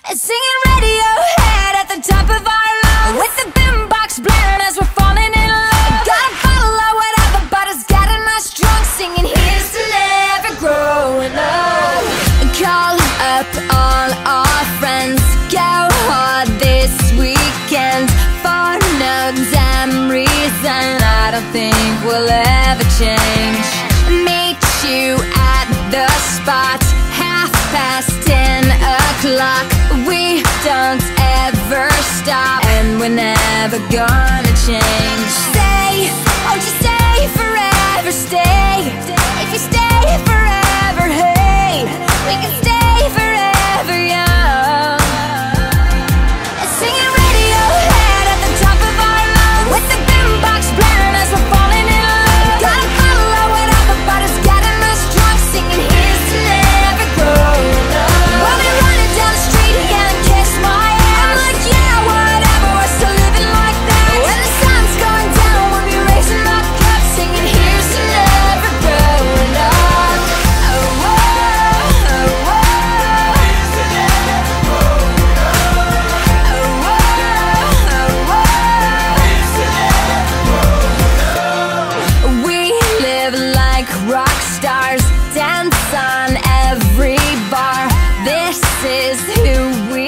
Singing Radiohead at the top of our lungs, with the boombox blaring as we're falling in love. Got a bottle of whatever, but it's getting us drunk, singing here's to never growing up. Call up all our friends, go hard this weekend. For no damn reason, I don't think we'll ever change. Meet you at the spot, 10:30. We don't ever stop, and we're never gonna change. Stay, won't you stay forever, stay. If you stay forever, hey, we can stay forever young. Singing Radiohead at the top of our lungs, with the boombox blaring as we're falling in love. Got a bottle of whatever, but it's getting us drunk, singing here's to never growing up. We'll be running down the street again and kiss my ass. I'm like, yeah, whatever, we're still living like that. When the sun's going down, we'll be raising our cups, singing here's to never growing up. Oh, oh, oh, oh. Here's to never growing up. Oh, oh, oh, oh. Here's to never growing up. We live like rock stars, dance on every bar. This is who we